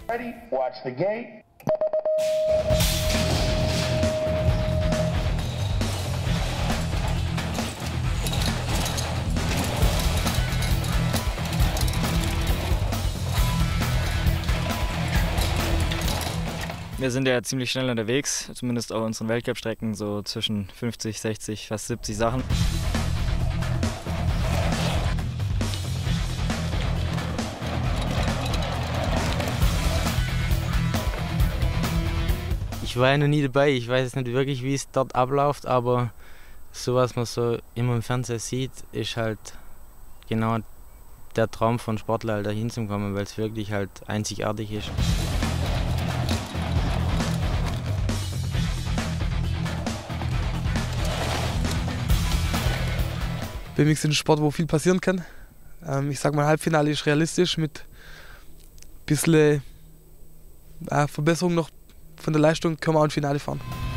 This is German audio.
Ready? Watch the gate. Wir sind ja ziemlich schnell unterwegs, zumindest auf unseren Weltcup-Strecken, so zwischen 50, 60, fast 70 Sachen. Ich war ja noch nie dabei, ich weiß nicht wirklich, wie es dort abläuft, aber so was man so immer im Fernsehen sieht, ist halt genau der Traum von Sportlern, halt da hinzukommen, weil es wirklich halt einzigartig ist. BMX ist ein Sport, wo viel passieren kann. Ich sag mal, Halbfinale ist realistisch mit ein bisschen Verbesserung noch von der Leistung, können wir auch ein Finale fahren.